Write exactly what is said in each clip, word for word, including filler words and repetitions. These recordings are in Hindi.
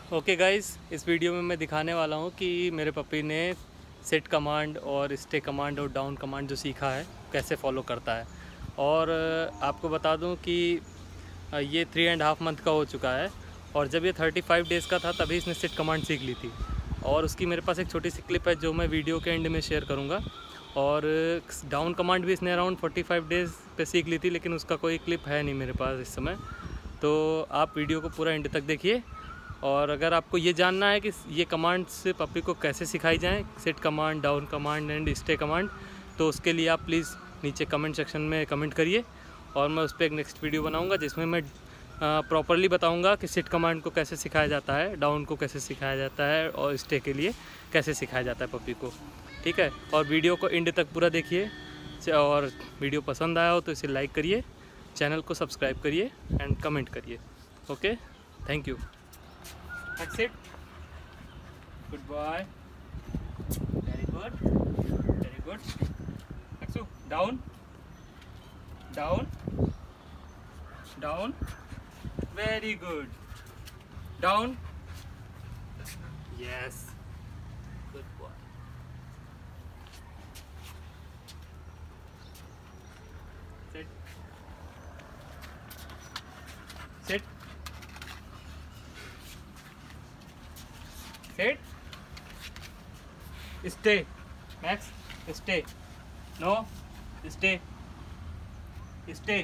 ओके गाइस, इस वीडियो में मैं दिखाने वाला हूँ कि मेरे पपी ने सेट कमांड और स्टे कमांड और डाउन कमांड जो सीखा है कैसे फॉलो करता है। और आपको बता दूँ कि ये थ्री एंड हाफ मंथ का हो चुका है और जब ये थर्टी फाइव डेज़ का था तभी इसने सेट कमांड सीख ली थी। और उसकी मेरे पास एक छोटी सी क्लिप है जो मैं वीडियो के एंड में शेयर करूँगा। और डाउन कमांड भी इसने अराउंड फोर्टी फाइव डेज़ पे सीख ली थी, लेकिन उसका कोई क्लिप है नहीं मेरे पास इस समय। तो आप वीडियो को पूरा एंड तक देखिए। और अगर आपको ये जानना है कि ये कमांड्स पपी को कैसे सिखाई जाएं, sit command, down command and stay command, तो उसके लिए आप प्लीज़ नीचे कमेंट सेक्शन में कमेंट करिए और मैं उस पर एक नेक्स्ट वीडियो बनाऊंगा जिसमें मैं प्रॉपरली बताऊंगा कि सेट कमांड को कैसे सिखाया जाता है, डाउन को कैसे सिखाया जाता है और स्टे के लिए कैसे सिखाया जाता है पपी को। ठीक है, और वीडियो को एंड तक पूरा देखिए और वीडियो पसंद आया हो तो इसे लाइक करिए, चैनल को सब्सक्राइब करिए एंड कमेंट करिए। Okay, thank you. That's it. Good boy. Very good. Very good. Aksu, down. Down. Down. Very good. Down. Yes. Good boy. Sit. Sit. Sit. Stay. Max. Stay. No. Stay. Stay.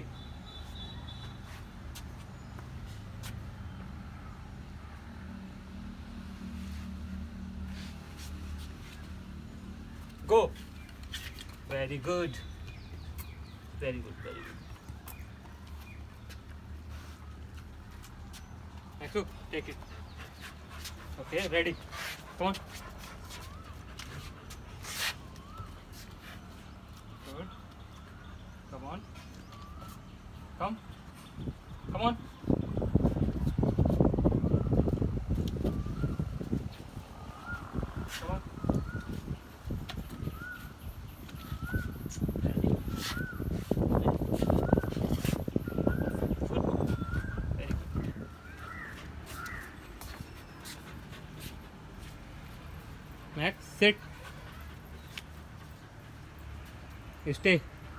Go. Very good. Very good. Very good. Maxu, take it. Okay, ready. Come on. Good. Come on. Come. Come on. Come on. Ready. Good. Very good. Max, sit. Stay.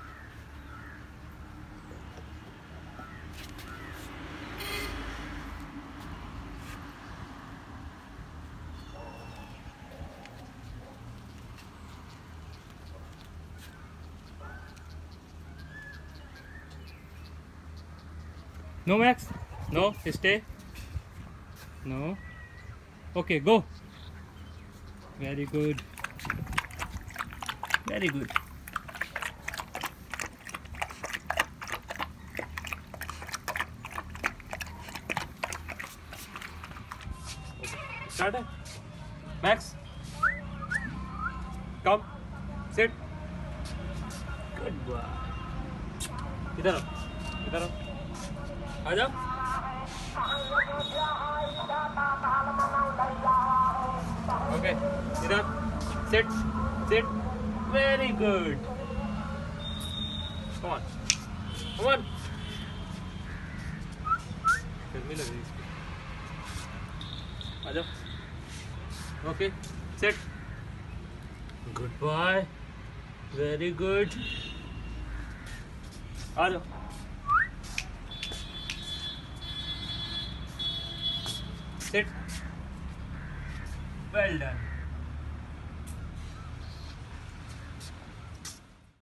No, Max. No, stay. No. Okay, go. Very good. Very good. Start it. Max. Come. Sit. Good boy. इधर आओ. इधर आओ. आ जाओ. Okay. इधर. Sit. Sit. Very good. Come on. Come on. गर्मी लग रही है इसकी. आ जाओ. Okay. Sit. Good boy. Very good. आ जाओ. Sit. Well done.